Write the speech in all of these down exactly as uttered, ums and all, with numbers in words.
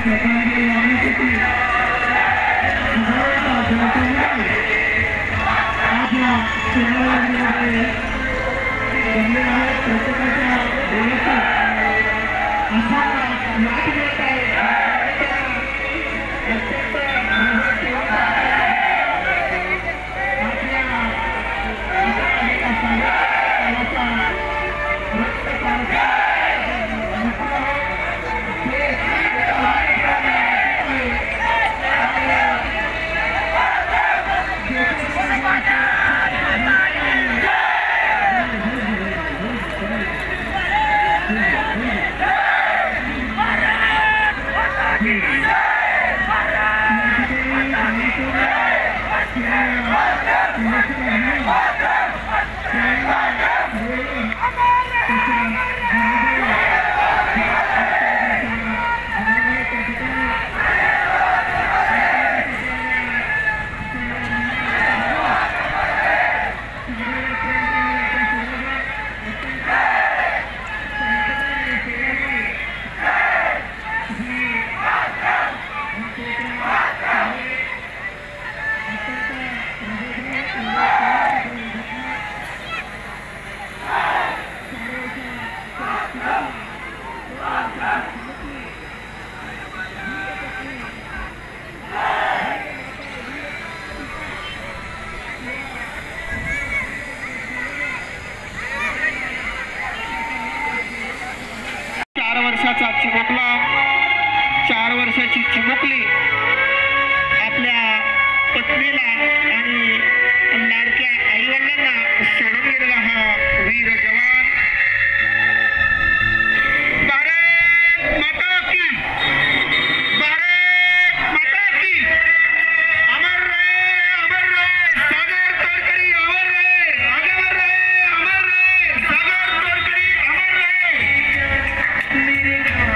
चिमुकला चार वर्षाची चिमुकली आपल्या पत्नीला आणि लाडक्या आईवडिलांना सोडून गेलेला हा वीर जवान भारत माता की भारत माता की अमर रहे अमर रहे सागर तोडकरी अमर रहे अमर रहे अमर रहे सागर तोडकरी अमर रहे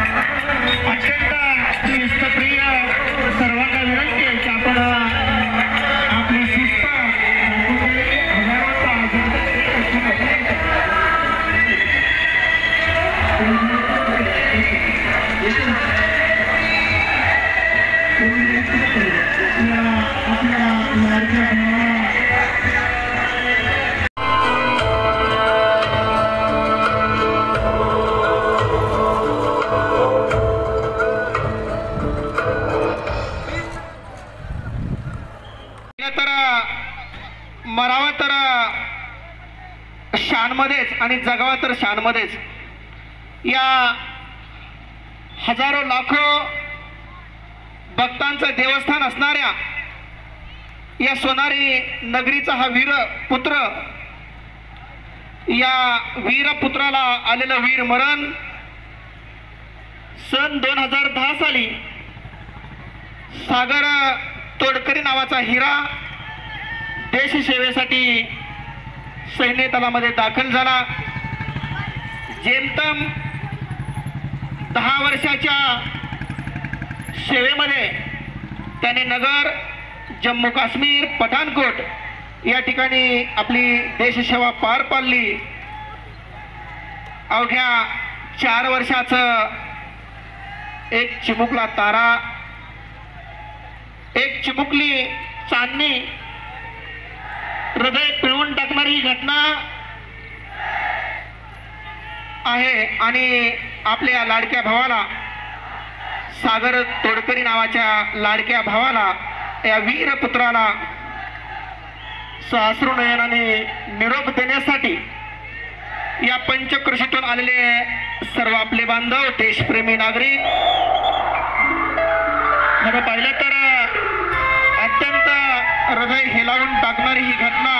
अत्यंत शिस्तप्रिय सर्वांना विनंती आहे की आपण आपली शिस्त मरावा तर शानमध्येच आणि जगावा तर शानमध्येच या हजारो लाखो भक्तांचं देवस्थान असणाऱ्या या सोनारी नगरीचा हा वीर पुत्र या वीरपुत्राला आलेलं वीर मरण सन दोन हजार दहा साली सागर तोडकरी नावाचा हिरा देश सेवेसाठी सैन्य दलामध्ये दाखल झाला। जेमतम दहा वर्षाच्या सेवेमध्ये त्याने नगर जम्मू काश्मीर पठाणकोट या ठिकाणी आपली देशसेवा पार पाडली। अवघ्या चार वर्षाचं एक चिमुकला तारा एक चिमुकली चांदणी हृदय पिळवून टाकणारी ही घटना आहे आणि आपल्या लाडक्या भावाला सागर तोडकरी नावाच्या लाडक्या भावाला या वीर पुत्राला साश्रू नयनाने निरोप देण्यासाठी या पंचक्रोशीतून आलेले सर्व आपले बांधव देशप्रेमी नागरिक खरं पाहिलं तर अत्यंत हृदय हेलावून टाकणारी ही घटना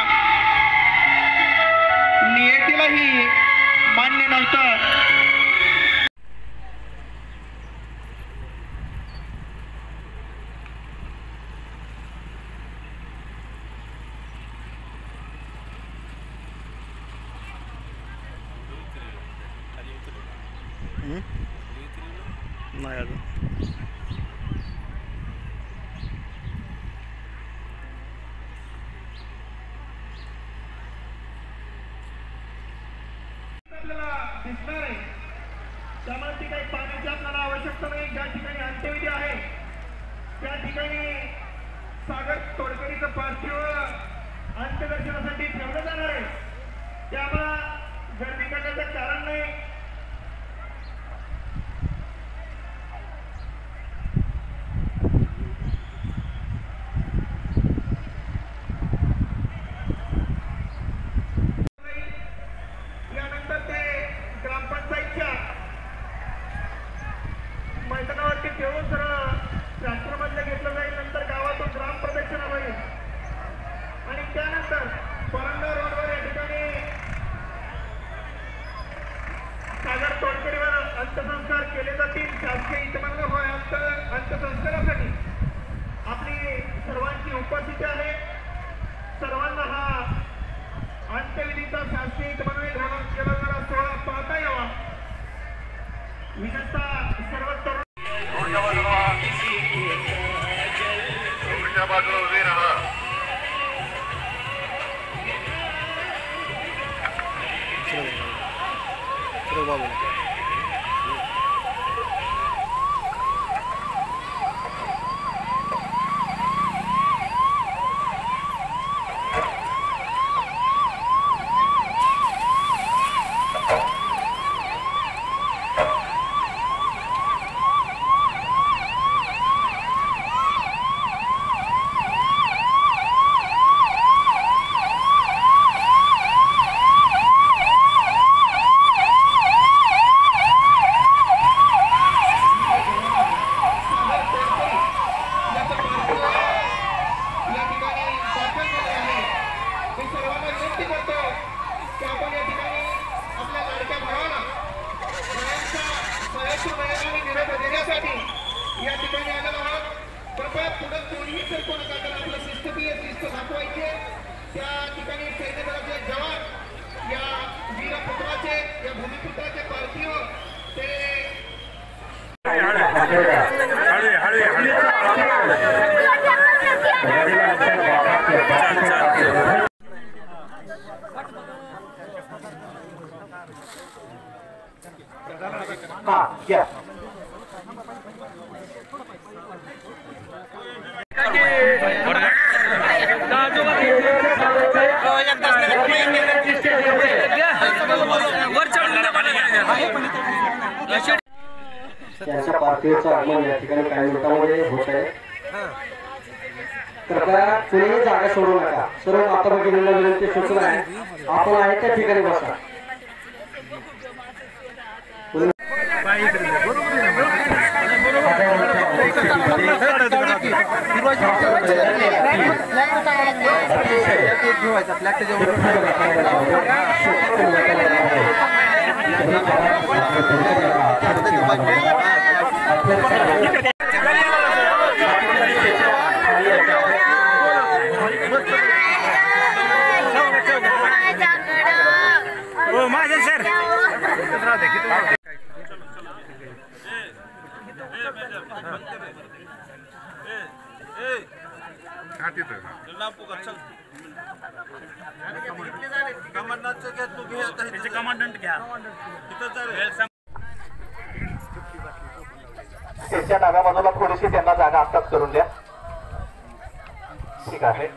नियतीलाही मान्य नव्हतं। नाही अजून दिसणार आहे त्यामुळे ती काही पाण्याची आपल्याला आवश्यकता नाही। ज्या ठिकाणी अंत्यविधी आहे पार्थिव अंत्यदर्शनासाठी ठेवलं जाणार आहे, त्यामुळे गर्दी करण्याचं कारण नाही. यानंतर ते ग्रामपंचायतच्या मैदानावरती ठेवून सरळ ट्रॅक्टरमधलं घेतलं जाईल. नंतर गावातून ग्राम प्रदक्षिणा होईल आणि त्यानंतर परंडा रोडवर या ठिकाणी सागर तोडकरीवर अंत्यसंस्कार केले जातील. शासकीय इतमामात होय अंत अंत्यसंस्कारासाठी आपली सर्वांची उपस्थिती आहे. सर्वांना हा अंत्यविधीचा शासकीय इतमामाने घालून केला जाणारा सोहळा पाहता यावा. विशेषतः सर्व तरुण बाजूला उभे राहा. या ठिकाणी आलेलो आहोत. कृपया पुढे कोणीही सरकू नका, कारण आपलं शिस्तप्रिय शिस्त दाखवायचे. त्या ठिकाणी सैन्य दलाचे जवान या वीरपुत्राचे या भूमिपुत्राचे पार्थिव ते त्यांच्या पार्थिवाचं आगमन या ठिकाणी काही मिनिटांमध्ये होत आहे. कृपया कुणीही जागा सोडू नका. सर्व माता भगिनींना विनंती सूचना आहे, आपण आहे त्या ठिकाणी बसा. हो माझे सर कमांडंट घ्या. त्याच्या डाव्या बाजूला थोडीशी त्यांना जागा आत्ताच करून द्या. ठीक आहे.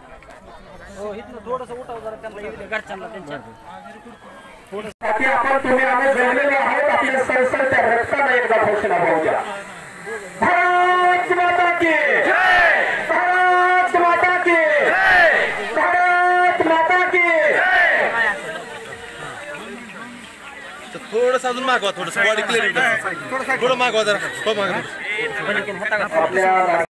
थोडस उठाव जरा त्यांना घरच्यांना त्यांच्या आपण तुम्ही आम्ही जोडलेले आहोत. आपल्या संस्थेच्या रक्ताला एकदा घोषणा होऊ द्या. भारत माता की जय, भारत माता की जय, भारत माता की जय. थोडंसं अजून मागवा, थोडंसं बॉडी क्लिअर थोडं मागवा जरा. आपल्या